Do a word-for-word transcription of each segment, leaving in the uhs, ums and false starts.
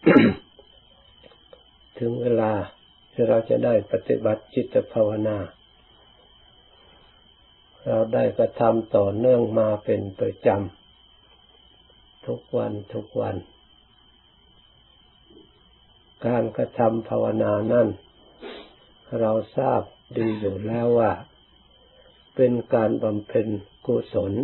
ถึงเวลาที่เราจะได้ปฏิบัติจิตภาวนาเราได้กระทำต่อเนื่องมาเป็นประจำทุกวันทุกวันการกระทำภาวนานั้นเราทราบดีอยู่แล้วว่าเป็นการบำเพ็ญกุศล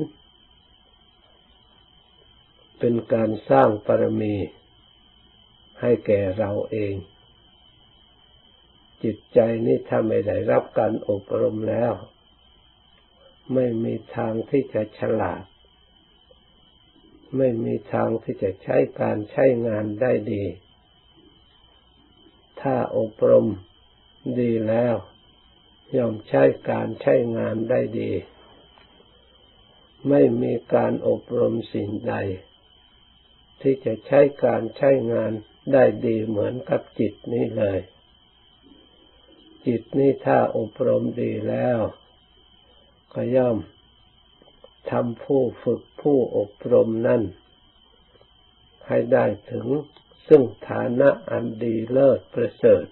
เป็นการสร้างบารมีให้แก่เราเองจิตใจนี้ถ้าไม่ได้รับการอบรมแล้วไม่มีทางที่จะฉลาดไม่มีทางที่จะใช้การใช้งานได้ดีถ้าอบรมดีแล้วย่อมใช้การใช้งานได้ดีไม่มีการอบรมสิ่งใดที่จะใช้การใช้งานได้ดีเหมือนกับจิตนี้เลยจิตนี้ถ้าอบรมดีแล้วก็ย่อมทำผู้ฝึกผู้อบรมนั้นให้ได้ถึงซึ่งฐานะอันดีเลิศประเสริฐ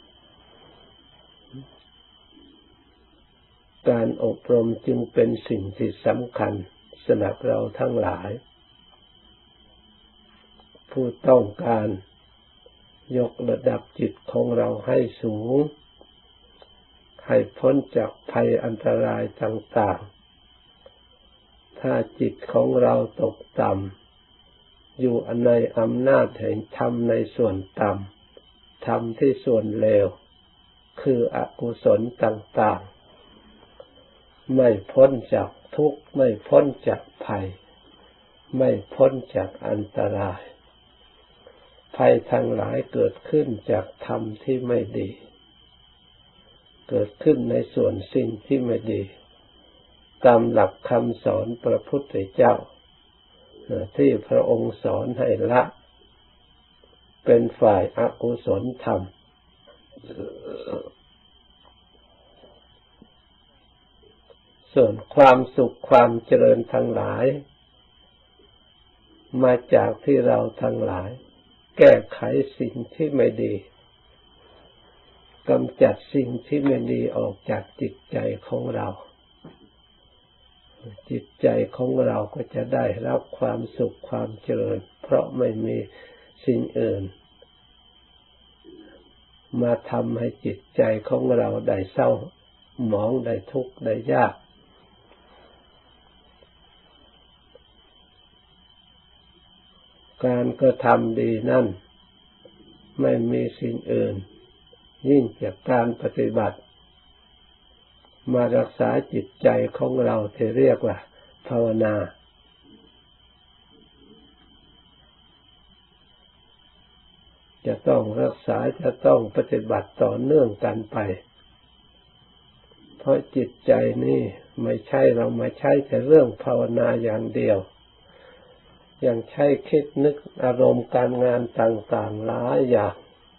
การอบรมจึงเป็นสิ่งที่สำคัญสำหรับเราทั้งหลายผู้ต้องการยกระดับจิตของเราให้สูงให้พ้นจากภัยอันตรายต่างๆถ้าจิตของเราตกต่ำอยู่ในอำนาจแห่งธรรมในส่วนต่ำธรรมที่ส่วนเลวคืออกุศลต่างๆไม่พ้นจากทุกข์ไม่พ้นจากภัยไม่พ้นจากอันตรายภัยทั้งหลายเกิดขึ้นจากธรรมที่ไม่ดีเกิดขึ้นในส่วนสิ่งที่ไม่ดีตามหลักคำสอนพระพุทธเจ้าที่พระองค์สอนให้ละเป็นฝ่ายอกุศลธรรมส่วนความสุขความเจริญทั้งหลายมาจากที่เราทั้งหลายแก้ไขสิ่งที่ไม่ดีกำจัดสิ่งที่ไม่ดีออกจากจิตใจของเราจิตใจของเราก็จะได้รับความสุขความเจริญเพราะไม่มีสิ่งอื่นมาทำให้จิตใจของเราได้เศร้าหมองได้ทุกข์ได้ยากการกระทำดีนั่นไม่มีสิ่งอื่นยิ่งจากการปฏิบัติมารักษาจิตใจของเราที่เรียกว่าภาวนาจะต้องรักษาจะต้องปฏิบัติต่อเนื่องกันไปเพราะจิตใจนี่ไม่ใช่เรามาใช้แต่เรื่องภาวนาอย่างเดียวยังใช้คิดนึกอารมณ์การงานต่างๆหลายอย่าง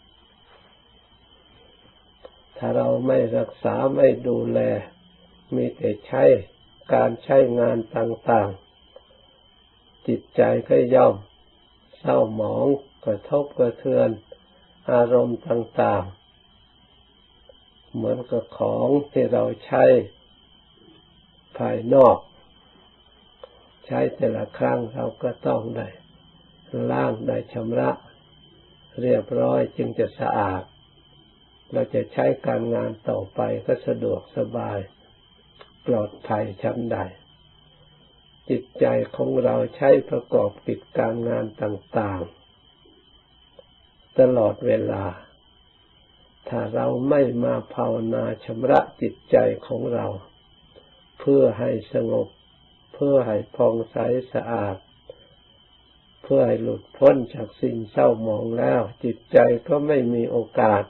ถ้าเราไม่รักษาไม่ดูแลมีแต่ใช้การใช้งานต่างๆจิตใจก็ย่อมเศร้าหมองกระทบกระเทือนอารมณ์ต่างๆเหมือนกับของที่เราใช้ภายนอกใช้แต่ละครั้งเราก็ต้องได้ล้างได้ชำระเรียบร้อยจึงจะสะอาดเราจะใช้การงานต่อไปก็สะดวกสบายปลอดภัยชั้นใดจิตใจของเราใช้ประกอบกิจการงานต่างๆตลอดเวลาถ้าเราไม่มาภาวนาชำระจิตใจของเราเพื่อให้สงบเพื่อให้ผ่องใสสะอาดเพื่อให้หลุดพ้นจากสิ่งเศร้าหมองแล้วจิตใจก็ไม่มีโอกาส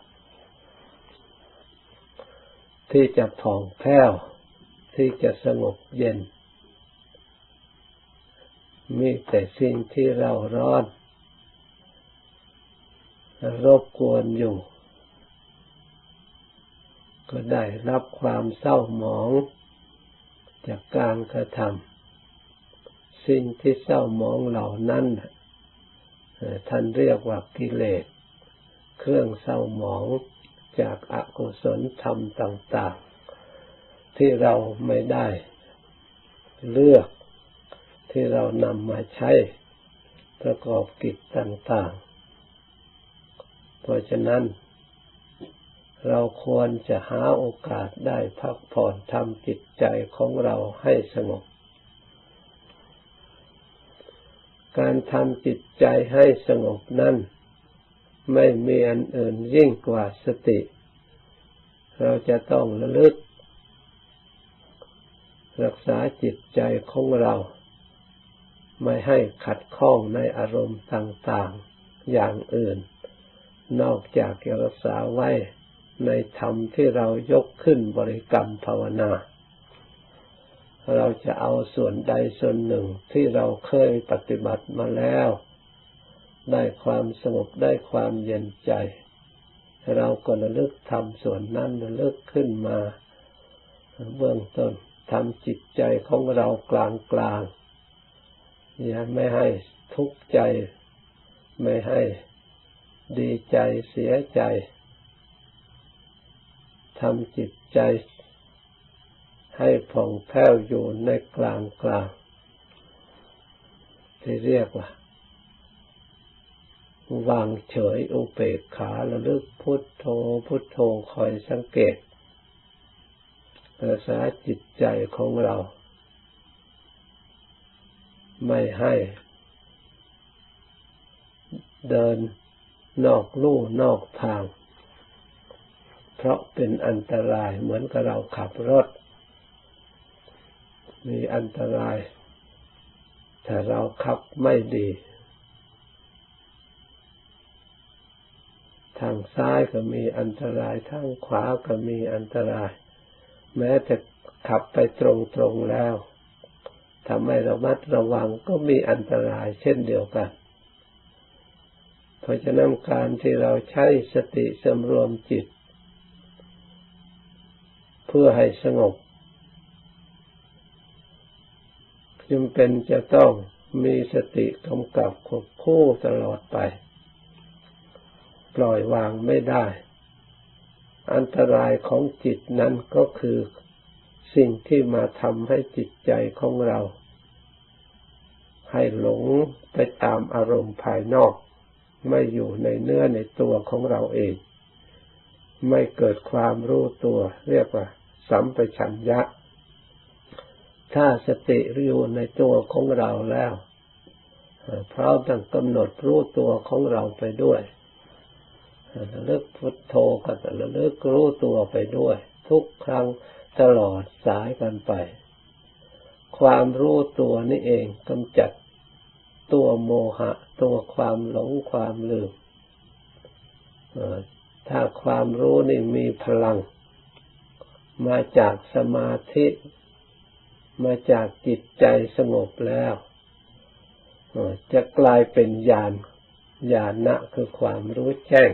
ที่จะผ่องแผ้วที่จะสงบเย็นมีแต่สิ่งที่เราร้อนรบกวนอยู่ก็ได้รับความเศร้าหมองจากการกระทำสิ่งที่เศร้าหมองเหล่านั้นท่านเรียกว่ากิเลสเครื่องเศร้าหมองจากอกุศลธรรมต่างๆที่เราไม่ได้เลือกที่เรานำมาใช้ประกอบกิจต่างๆเพราะฉะนั้นเราควรจะหาโอกาสได้พักผ่อนทำจิตใจของเราให้สงบการทำจิตใจให้สงบนั้นไม่มีอันอื่นยิ่งกว่าสติเราจะต้องระลึกรักษาจิตใจของเราไม่ให้ขัดข้องในอารมณ์ต่างๆอย่างอื่นนอกจากจะรักษาไว้ในธรรมที่เรายกขึ้นบริกรรมภาวนาเราจะเอาส่วนใดส่วนหนึ่งที่เราเคยปฏิบัติมาแล้วได้ความสงบได้ความเย็นใจเราก็ระลึกทำส่วนนั้นระลึกขึ้นมาเบื้องต้นทำจิตใจของเรากลางกลางอย่าไม่ให้ทุกข์ใจไม่ให้ดีใจเสียใจทำจิตใจให้ผ่องแผ้วอยู่ในกลางกลางที่เรียกว่าวางเฉยอุเบกขาระลึกพุทโธพุทโธคอยสังเกตรักษาจิตใจของเราไม่ให้เดินนอกลู่นอกทางเพราะเป็นอันตรายเหมือนกับเราขับรถมีอันตรายถ้าเราขับไม่ดีทางซ้ายก็มีอันตรายทางขวาก็มีอันตรายแม้แต่ขับไปตรงๆแล้วถ้าไม่ระมัดระวังก็มีอันตรายเช่นเดียวกันเพราะฉะนั้นการที่เราใช้สติสำรวมจิตเพื่อให้สงบจำเป็นจะต้องมีสติกำกับควบคู่ตลอดไปปล่อยวางไม่ได้อันตรายของจิตนั้นก็คือสิ่งที่มาทำให้จิตใจของเราให้หลงไปตามอารมณ์ภายนอกไม่อยู่ในเนื้อในตัวของเราเองไม่เกิดความรู้ตัวเรียกว่าสัมปชัญญะถ้าสติอยู่ในตัวของเราแล้วเพราะต้องกำหนดรู้ตัวของเราไปด้วยระลึกพุทโธก็ระลึกรู้ตัวไปด้วยทุกครั้งตลอดสายกันไปความรู้ตัวนี่เองกำจัดตัวโมหะตัวความหลงความลืมถ้าความรู้นี่มีพลังมาจากสมาธิมาจากจิตใจสงบแล้วจะกลายเป็นญาณญาณะคือความรู้แจ้ง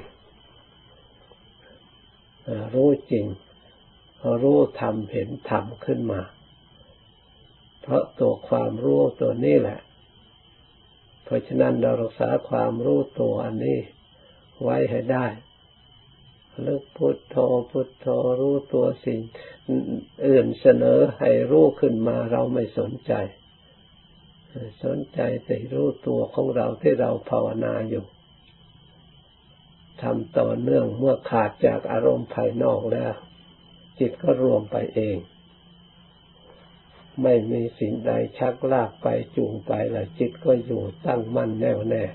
รู้จริงรู้ธรรมเห็นธรรมขึ้นมาเพราะตัวความรู้ตัวนี้แหละเพราะฉะนั้นเรารักษาความรู้ตัวอันนี้ไว้ให้ได้ระลึกพุทโธพุทโธรู้ตัวสิ่งอื่นเสนอให้รู้ขึ้นมาเราไม่สนใจสนใจแต่รู้ตัวของเราที่เราภาวนาอยู่ทำต่อเนื่องเมื่อขาดจากอารมณ์ภายนอกแล้วจิตก็รวมไปเองไม่มีสิ่งใดชักลากไปจูงไปแล้วจิตก็อยู่ตั้งมั่นแน่วแน่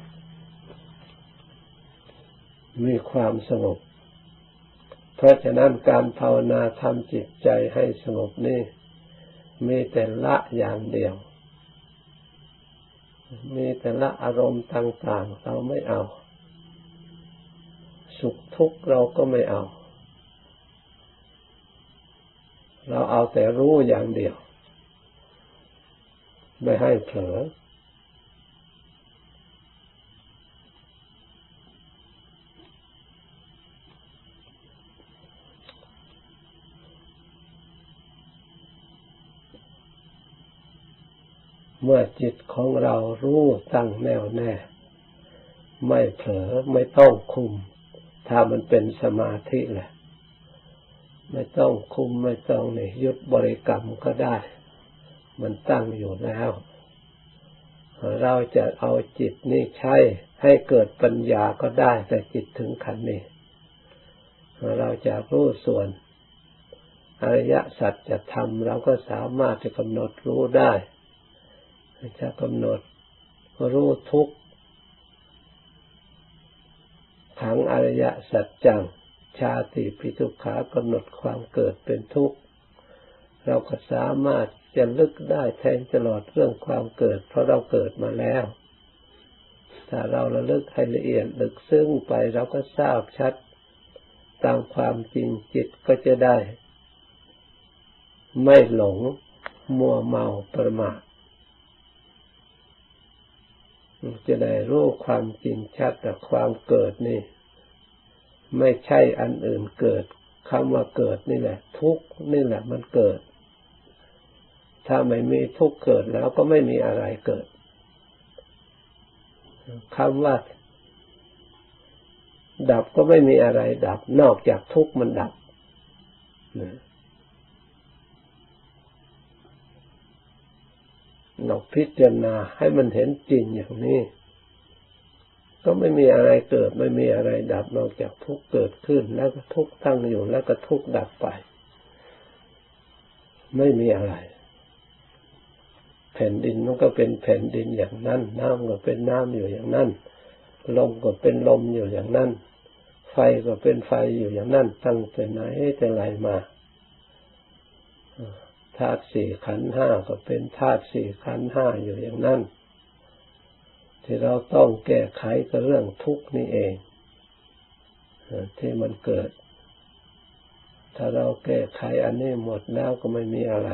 มีความสงบเพราะฉะนั้นการภาวนาทำจิตใจให้สงบนี่มีแต่ละอย่างเดียวมีแต่ละอารมณ์ต่างๆเราไม่เอาสุขทุกข์เราก็ไม่เอาเราเอาแต่รู้อย่างเดียวไม่ให้เผลอเมื่อจิตของเรารู้ตั้งแน่วแน่ไม่เผลอไม่ต้องคุมถ้ามันเป็นสมาธิแหละไม่ต้องคุมไม่ต้องนี่หยุดบริกรรมก็ได้มันตั้งอยู่แล้วเราจะเอาจิตนี่ใช้ให้เกิดปัญญาก็ได้แต่จิตถึงขั้นนี้เราจะรู้ส่วนอริยสัจธรรมเราก็สามารถจะกำหนดรู้ได้จะกำหนดรู้ทุกข์ขังอริยสัจจังชาติปิทุกขากำหนดความเกิดเป็นทุกข์เราก็สามารถจะลึกได้แทงตลอดเรื่องความเกิดเพราะเราเกิดมาแล้วถ้าเราระลึกให้ละเอียดลึกซึ้งไปเราก็ทราบชัดตามความจริงจิตก็จะได้ไม่หลงมัวเมาประมาทจะได้รู้ความจริงชัดแต่ความเกิดนี่ไม่ใช่อันอื่นเกิดคำว่าเกิดนี่แหละทุกข์นี่แหละมันเกิดถ้าไม่มีทุกข์เกิดแล้วก็ไม่มีอะไรเกิดคำว่าดับก็ไม่มีอะไรดับนอกจากทุกข์มันดับเราพิจารณาให้มันเห็นจริงอย่างนี้ก็ไม่มีอะไรเกิดไม่มีอะไรดับนอกจากทุกข์เกิดขึ้นแล้วก็ทุกข์ตั้งอยู่แล้วก็ทุกข์ดับไปไม่มีอะไรแผ่นดินมันก็เป็นแผ่นดินอย่างนั้นน้ำก็เป็นน้ำอยู่อย่างนั้นลมก็เป็นลมอยู่อย่างนั้นไฟก็เป็นไฟอยู่อย่างนั้นตั้งแต่ไหนแต่ไรมาธาตุสี่ขันธ์ห้าก็เป็นธาตุสี่ขันธ์ห้าอยู่อย่างนั้นที่เราต้องแก้ไขก็เรื่องทุกข์นี่เองที่มันเกิดถ้าเราแก้ไขอันนี้หมดแล้วก็ไม่มีอะไร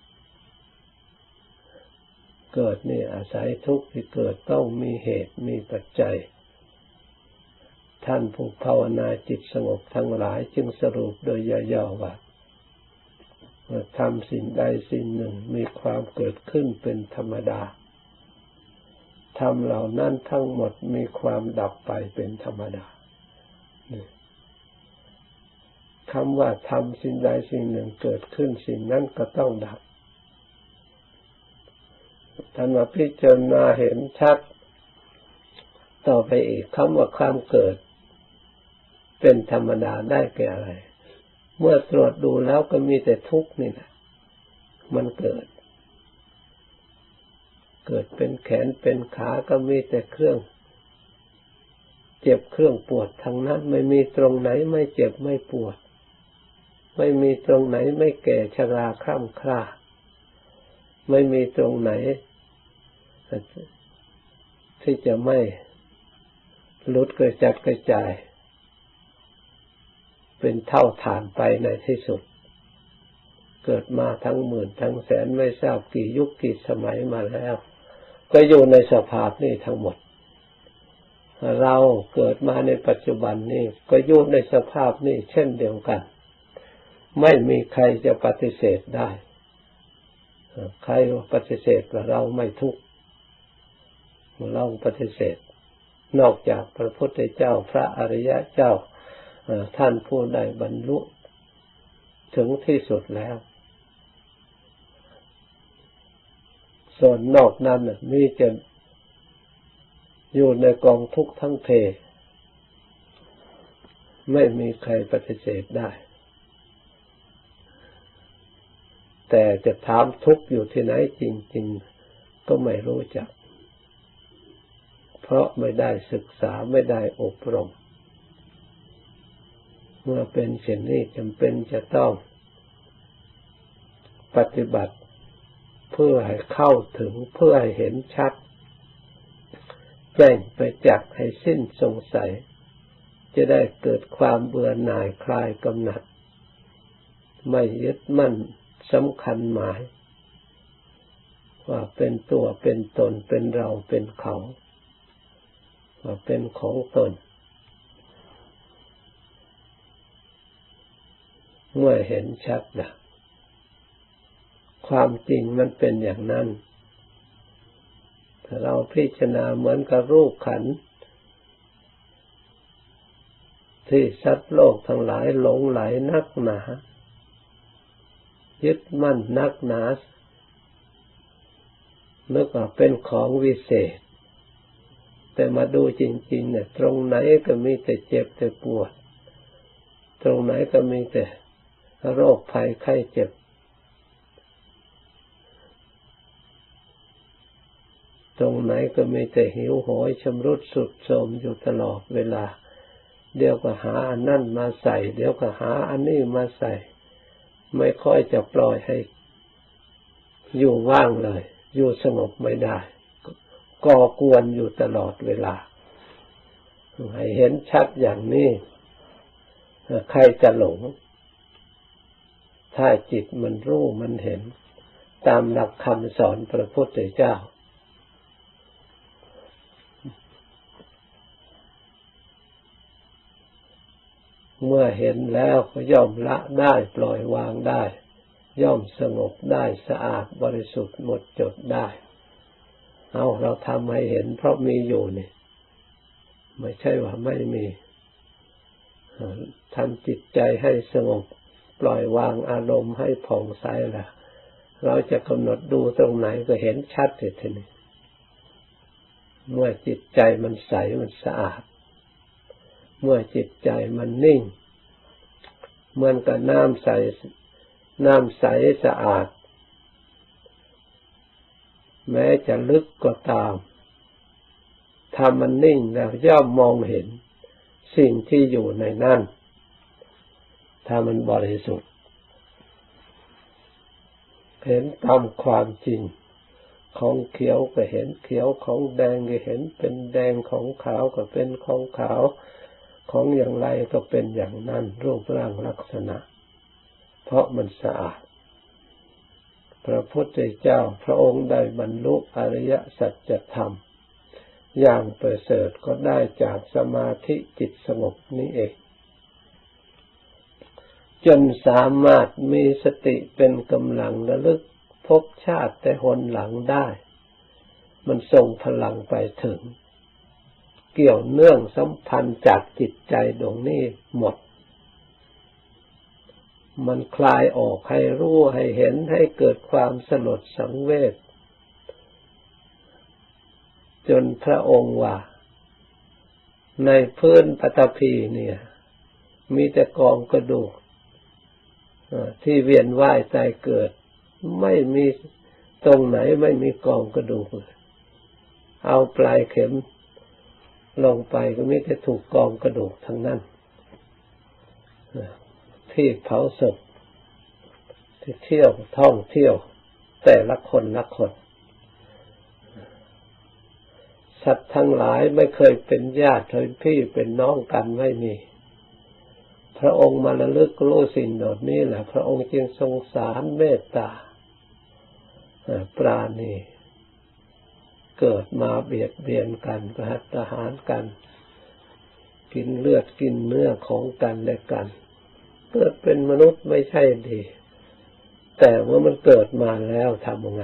เกิดนี่อาศัยทุกข์ที่เกิดต้องมีเหตุมีปัจจัยท่านผู้ภาวนาจิตสงบทั้งหลายจึงสรุปโดยย่อๆว่าทำสิ่งใดสิ่งหนึ่งมีความเกิดขึ้นเป็นธรรมดาธรรมเหล่านั้นทั้งหมดมีความดับไปเป็นธรรมดาคำว่าทำสิ่งใดสิ่งหนึ่งเกิดขึ้นสิ่งนั้นก็ต้องดับท่านมาพิจารณาเห็นชัดต่อไปอีกคำว่าความเกิดเป็นธรรมดาได้แก่อะไรเมื่อตรวจดูแล้วก็มีแต่ทุกข์นี่แหละมันเกิดเกิดเป็นแขนเป็นขาก็มีแต่เครื่องเจ็บเครื่องปวดทั้งนั้นไม่มีตรงไหนไม่เจ็บไม่ปวดไม่มีตรงไหนไม่แก่ชราคร่ำคร่าไม่มีตรงไหนที่จะไม่หลุดกระจัดกระจายเป็นเท่าฐานไปในที่สุดเกิดมาทั้งหมื่นทั้งแสนไม่ทราบกี่ยุคกี่สมัยมาแล้วก็อยู่ในสภาพนี้ทั้งหมดเราเกิดมาในปัจจุบันนี้ก็อยู่ในสภาพนี้เช่นเดียวกันไม่มีใครจะปฏิเสธได้ใครปฏิเสธว่าเราไม่ทุกข์เราปฏิเสธนอกจากพระพุทธเจ้าพระอริยเจ้าท่านผู้ใดบรรลุถึงที่สุดแล้วส่วนนอกนั้นมีจะอยู่ในกองทุกข์ทั้งเพไม่มีใครปฏิเสธได้แต่จะถามทุกข์อยู่ที่ไหนจริงๆก็ไม่รู้จักเพราะไม่ได้ศึกษาไม่ได้อบรมเมื่อเป็นเช่นนี้จำเป็นจะต้องปฏิบัติเพื่อให้เข้าถึงเพื่อให้เห็นชัดแจ้งไปจักให้สิ้นสงสัยจะได้เกิดความเบื่อหน่ายคลายกำหนัดไม่ยึดมั่นสำคัญหมายว่าเป็นตัวเป็นตนเป็นเราเป็นเขาว่าเป็นของตนเมื่อเห็นชัดนะความจริงมันเป็นอย่างนั้นถ้าเราพิจารณาเหมือนกับรูปขันธ์ที่สัตว์โลกทั้งหลายหลงไหลนักหนายึดมั่นนักหนานึกว่าเป็นของวิเศษแต่มาดูจริงๆเนี่ยตรงไหนก็มีแต่เจ็บแต่ปวดตรงไหนก็มีแต่โรคภัยไข้เจ็บตรงไหนก็มีแต่หิวโหยชำรุดทรุดโทรมอยู่ตลอดเวลาเดี๋ยวก็หาอันนั่นมาใส่เดี๋ยวก็หาอันนี้มาใส่ไม่ค่อยจะปล่อยให้อยู่ว่างเลยอยู่สงบไม่ได้ก่อกวนอยู่ตลอดเวลาให้เห็นชัดอย่างนี้ใครจะหลงถ้าจิตมันรู้มันเห็นตามหลักคำสอนพระพุทธเจ้าเมื่อเห็นแล้วก็ย่อมละได้ปล่อยวางได้ย่อมสงบได้สะอาดบริสุทธิ์หมดจดได้เอาเราทำให้เห็นเพราะมีอยู่นี่ไม่ใช่ว่าไม่มีทำจิตใจให้สงบปล่อยวางอารมณ์ให้ผ่องใสล่ะเราจะกำหนดดูตรงไหนก็เห็นชัดเลยทีนี้เมื่อจิตใจมันใสมันสะอาดเมื่อจิตใจมันนิ่งเหมือนกับน้ำใสน้ำใสสะอาดแม้จะลึกก็ตามถ้ามันนิ่งแล้วย่อมมองเห็นสิ่งที่อยู่ในนั้นถ้ามันบริสุทธิ์เห็นตามความจริงของเขียวก็เห็นเขียวของแดงก็เห็นเป็นแดงของขาวก็เป็นของขาวของอย่างไรก็เป็นอย่างนั้นรูปร่างลักษณะเพราะมันสะอาดพระพุทธเจ้าพระองค์ได้บรรลุอริยสัจธรรมอย่างประเสริฐก็ได้จากสมาธิจิตสงบนี้เองจนสามารถมีสติเป็นกำลังระลึกภพชาติแต่หนหลังได้มันส่งพลังไปถึงเกี่ยวเนื่องสัมพันธ์จากจิตใจดวงนี้หมดมันคลายออกให้รู้ให้เห็นให้เกิดความสลดสังเวชจนพระองค์ว่าในพื้นปฐพีเนี่ยมีแต่กองกระดูกที่เวียนว่ายตายเกิดไม่มีตรงไหนไม่มีกองกระดูกเอาปลายเข็มลงไปก็มีแต่ถูกกองกระดูกทั้งนั้นที่เผาศพที่เที่ยวท่องเที่ยวแต่ละคนละคนสัตว์ทั้งหลายไม่เคยเป็นญาติเป็นพี่เป็นน้องกันไม่มีพระองค์มาระลึกรู้สิ่งเหล่านี้แหละพระองค์จึงทรงสารเมตตาปราณีเกิดมาเบียดเบียนกันประหัตประหารกันกินเลือดกินเนื้อของกันและกันเกิดเป็นมนุษย์ไม่ใช่ดีแต่เมื่อมันเกิดมาแล้วทำยังไง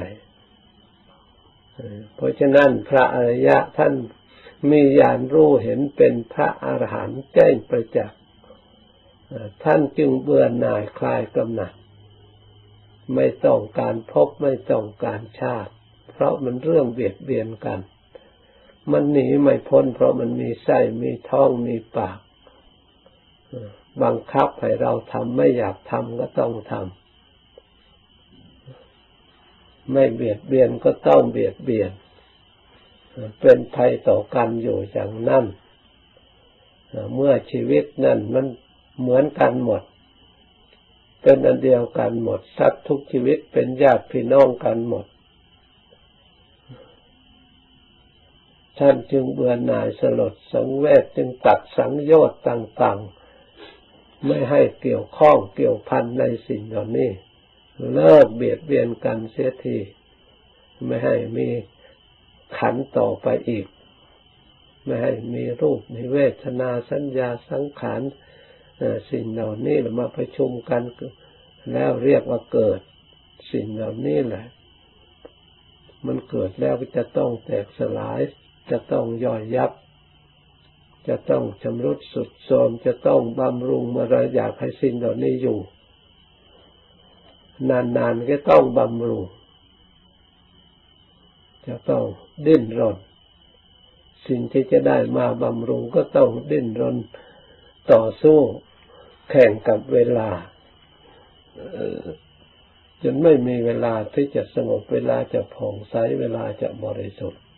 เพราะฉะนั้นพระอริยะท่านมีญาณรู้เห็นเป็นพระอรหันต์แจ้งประจักษ์ท่านจึงเบื่อหน่ายคลายกำหนัดไม่ต้องการพบไม่ต้องการชาติเพราะมันเรื่องเบียดเบียนกันมันหนีไม่พ้นเพราะมันมีไส้มีท้องมีปากบังคับให้เราทำไม่อยากทำก็ต้องทำไม่เบียดเบียนก็ต้องเบียดเบียนเป็นภัยต่อกันอยู่อย่างนั้นเมื่อชีวิตนั้นมันเหมือนกันหมดเป็นอันเดียวกันหมดสัตว์ทุกชีวิตเป็นญาติพี่น้องกันหมดท่านจึงเบื่อหน่ายสลดสังเวชจึงตัดสังโยชน์ต่างๆไม่ให้เกี่ยวข้องเกี่ยวพันในสิ่งเหล่านี้เลิกเบียดเบียนกันเสียทีไม่ให้มีขันธ์ต่อไปอีกไม่ให้มีรูปมีเวทนาสัญญาสังขารสิ่งเหล่านี้เรามาประชุมกันแล้วเรียกว่าเกิดสิ่งเหล่านี้แหละมันเกิดแล้วก็จะต้องแตกสลายจะต้องย่อยยับจะต้องชำรุดทรุดโทรมจะต้องบำรุงเมื่อเราอยากให้สิ่งเหล่านี้อยู่นานๆก็ต้องบำรุงจะต้องดิ้นรนสิ่งที่จะได้มาบำรุงก็ต้องดิ้นรนต่อสู้แข่งกับเวลาจนไม่มีเวลาที่จะสงบเวลาจะผ่องใสเวลาจะบริสุทธิ์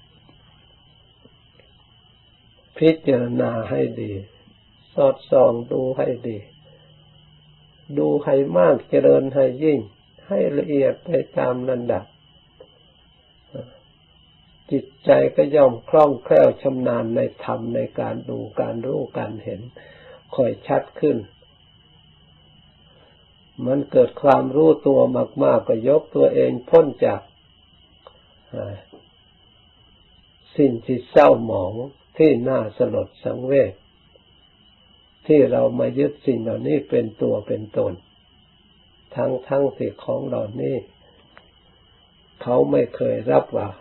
พิจารณาให้ดีสอดส่องดูให้ดีดูให้มากเจริญให้ยิ่งให้ละเอียดไปตามลำดับจิตใจก็ย่อมคล่องแคล่วชำนาญในธรรมในการดูการรู้การเห็นค่อยชัดขึ้นมันเกิดความรู้ตัวมากๆก็ยกตัวเองพ้นจากสิ่งที่เศร้าหมองที่น่าสลดสังเวชที่เรามายึดสิ่งเหล่านี้เป็นตัวเป็นตนทั้งทั้งที่ของเหล่านี้เขาไม่เคยรับว่า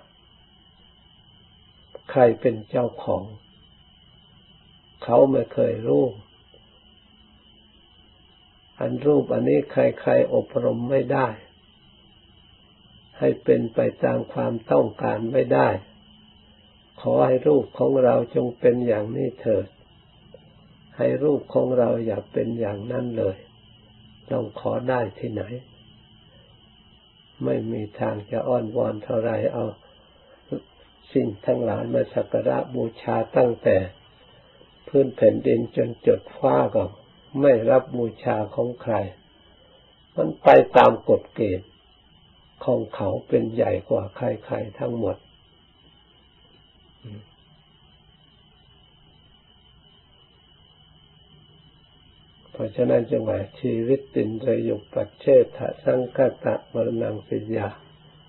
ใครเป็นเจ้าของเขาไม่เคยรู้อันรูปอันนี้ใครๆอบรมไม่ได้ให้เป็นไปตามความต้องการไม่ได้ขอให้รูปของเราจงเป็นอย่างนี้เถิดให้รูปของเราอย่าเป็นอย่างนั้นเลยลองขอได้ที่ไหนไม่มีทางจะอ้อนวอนเท่าไรเอาสิ่งทั้งหลายมาสักการะบูชาตั้งแต่พื้นแผ่นดินจนจดฟ้าก็ไม่รับบูชาของใครมันไปตามกฎเกณฑ์ของเขาเป็นใหญ่กว่าใครๆทั้งหมดเพราะฉะนั้นจึงว่าชีวิตตินรยุปปัจเชทะสังคตะมรณังสิยา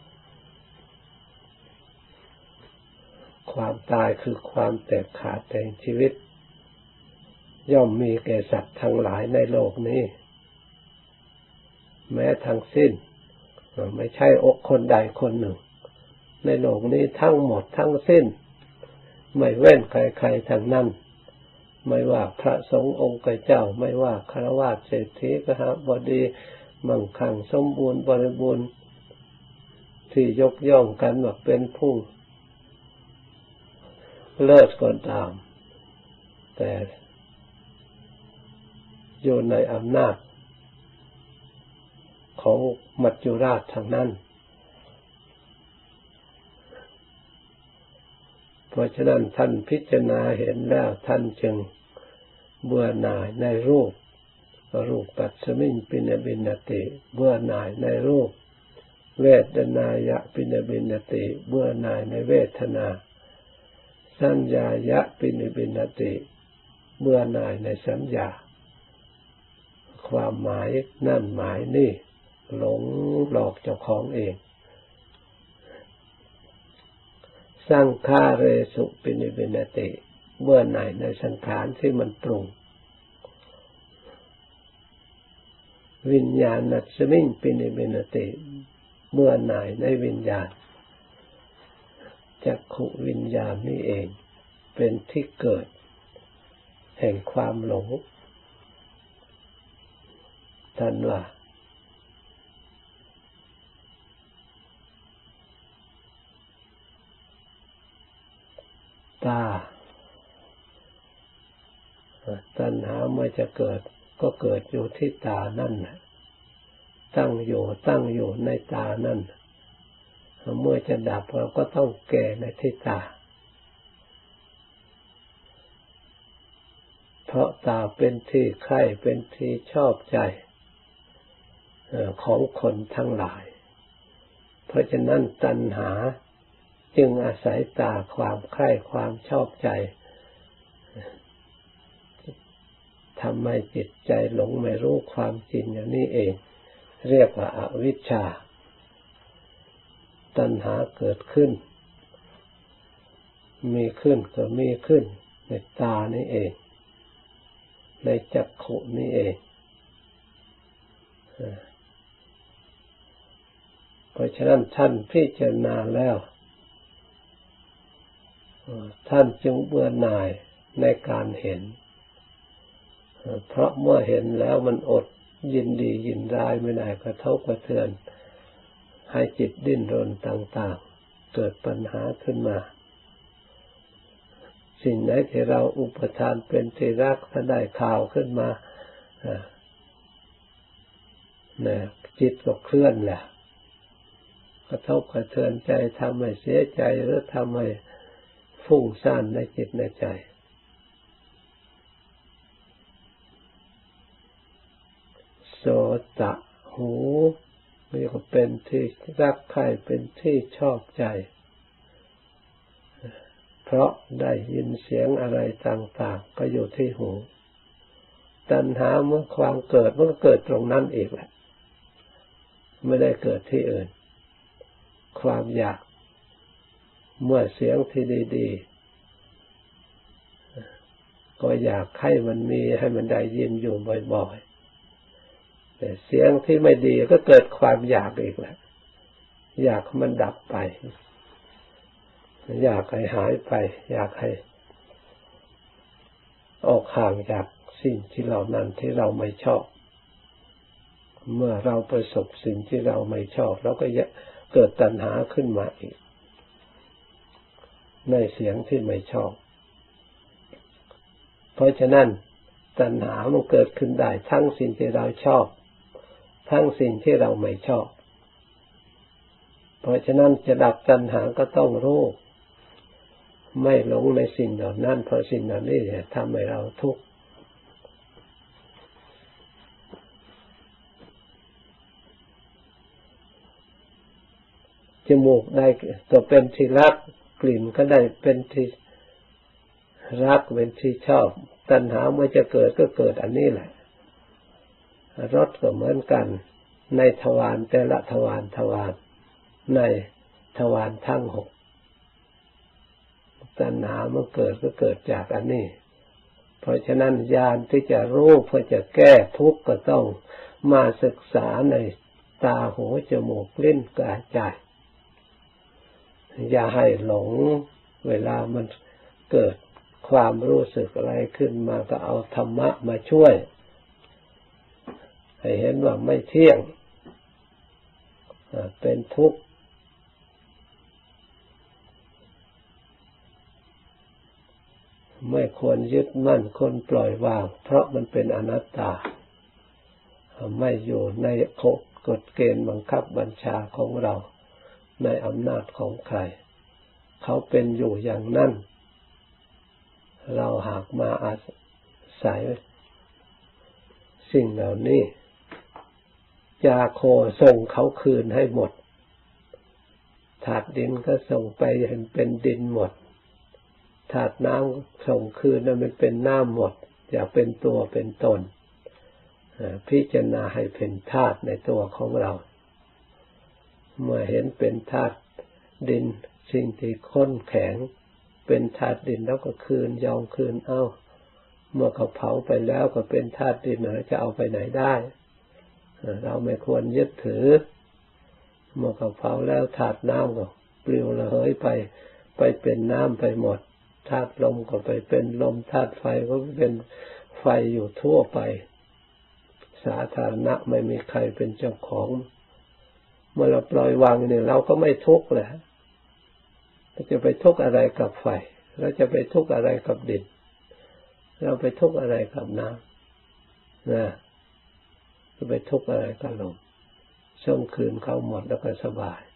ความตายคือความแตกขาดแห่งชีวิตย่อมมีแก่สัตว์ทั้งหลายในโลกนี้แม้ทั้งสิ้นไม่ใช่อกคนใดคนหนึ่งในโลกนี้ทั้งหมดทั้งสิ้นไม่เว้นใครๆทั้งนั้นไม่ว่าพระสงฆ์องค์เจ้าไม่ว่าฆราวาสเศรษฐีกหบดีมั่งคั่งสมบูรณ์บริบูรณ์ที่ยกย่องกันว่าเป็นผู้เลิศก็ตามแต่อยู่ในอำนาจของมัจจุราชทางนั้นเพราะฉะนั้นท่านพิจารณาเห็นแล้วท่านจึงเบื่อหน่ายในรูปรูปปัสสมิงปินบินติเบื่อหน่ายในรูปเวทนายะปินบินติเบื่อหน่ายในเวทนาสัญญายะปินบินติเบื่อหน่ายในสัญญาความหมายนั่นหมายนี่หลงหลอกเจ้าของเองสังขาเรสุปินิบินติเบื่อหน่ายในสังขารที่มันปรุงวิญญาณัสสมิงปินิบินติเบื่อหน่ายในวิญญาณจักขุวิญญาณนี่เองเป็นที่เกิดแห่งความหลงท่านว่าตาตัณหาเมื่อจะเกิดก็เกิดอยู่ที่ตานั่นน่ะตั้งอยู่ตั้งอยู่ในตานั่นเมื่อจะดับเราก็ต้องแก่ในที่ตาเพราะตาเป็นที่ใคร่เป็นที่ชอบใจของคนทั้งหลายเพราะฉะนั้นตัณหาจึงอาศัยตาความใคร่ความชอบใจทำให้จิตใจหลงไม่รู้ความจริงอย่างนี้เองเรียกว่าอวิชชาตัณหาเกิดขึ้นมีขึ้นก็มีขึ้นในตานี่เองในจักขุนี่เองเพราะฉะนั้นท่านพิจารณาแล้วท่านจึงเบื่อหน่ายในการเห็นเพราะเมื่อเห็นแล้วมันอดยินดียินร้ายไม่ได้กระทบกระเทือนให้จิตดิ้นรนต่างๆเกิดปัญหาขึ้นมาสิ่งไหนที่เราอุปทานเป็นที่รักถ้าได้ข่าวขึ้นมาเนี่ยจิตก็เคลื่อนแหละกระทบกระเทือนใจทำให้เสียใจหรือทำให้ฟุ้งซ่านในจิตในใจโสตะหูนี่ก็เป็นที่รักใคร่เป็นที่ชอบใจเพราะได้ยินเสียงอะไรต่างๆก็อยู่ที่หูตัณหาเมื่อความเกิดมันก็เกิดตรงนั้นอีกแหละไม่ได้เกิดที่อื่นความอยากเมื่อเสียงที่ดีๆก็อยากให้มันมีให้มันได้ยินอยู่บ่อยๆแต่เสียงที่ไม่ดีก็เกิดความอยากอีกแหละอยากมันดับไปอยากให้หายไปอยากให้ออกห่างจากสิ่งที่เหล่านั้นที่เราไม่ชอบเมื่อเราประสบสิ่งที่เราไม่ชอบเราก็เกิดตัณหาขึ้นมาอีกในเสียงที่ไม่ชอบเพราะฉะนั้นตัณหามันเกิดขึ้นได้ทั้งสิ่งที่เราชอบทั้งสิ่งที่เราไม่ชอบเพราะฉะนั้นจะดับตัณหาก็ต้องรู้ไม่หลงในสิ่งเหล่านั้นเพราะสิ่งเหล่านี้ทำให้เราทุกข์จมูกได้ก็เป็นที่รักกลิ่นก็ได้เป็นที่รักเป็นที่ชอบตัณหาเมื่อจะเกิดก็เกิดอันนี้แหละรสก็เหมือนกันในทวารแต่ละทวารทวารในทวารทั้งหกตัณหาเมื่อเกิดก็เกิดจากอันนี้เพราะฉะนั้นญาณที่จะรู้เพื่อจะแก้ทุกข์ก็ต้องมาศึกษาในตาหูจมูกลิ้นกายใจอย่าให้หลงเวลามันเกิดความรู้สึกอะไรขึ้นมาก็เอาธรรมะมาช่วยให้เห็นว่าไม่เที่ยงเป็นทุกข์ไม่ควรยึดมั่นควรปล่อยวางเพราะมันเป็นอนัตตาไม่อยู่ในกฎเกณฑ์บังคับบัญชาของเราในอำนาจของใครเขาเป็นอยู่อย่างนั้นเราหากมาอาศัยสิ่งเหล่านี้จาโคส่งเขาคืนให้หมดถาดดินก็ส่งไปเห็นเป็นดินหมดถาดน้ำส่งคืนนั้นมันเป็นน้ำหมดอย่าเป็นตัวเป็นตนพิจารณาให้เป็นธาตุในตัวของเราเมื่อเห็นเป็นธาตุดินสิ่งที่ข้นแข็งเป็นธาตุดินแล้วก็คืนยอมคืนเอาเมื่อเขาเผาไปแล้วก็เป็นธาตุดินเราจะเอาไปไหนได้เราไม่ควรยึดถือเมื่อเขาเผาแล้วธาตุน้ำก็ปลิวระเหยไปไปเป็นน้ำไปหมดธาตุลมก็ไปเป็นลมธาตุไฟก็เป็นไฟอยู่ทั่วไปสาธารณะไม่มีใครเป็นเจ้าของเมื่อเราปล่อยวางเนี่ยเราก็ไม่ทุกข์แหละเราจะไปทุกข์อะไรกับไฟเราจะไปทุกข์อะไรกับดินเราไปทุกข์อะไรกับน้ำนะจะไปทุกข์อะไรกับลมส่งคืนเขาหมดแล้วก็สบาย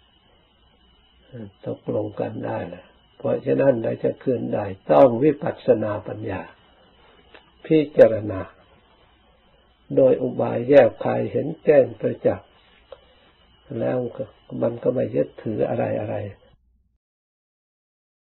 ตกลงกันได้แหละเพราะฉะนั้นเราจะคืนได้ต้องวิปัสสนาปัญญาพิจารณาโดยอุบายแยกคายเห็นแจ้งประจักษ์แล้วมันก็ไม่ยึดถืออะไรอะไร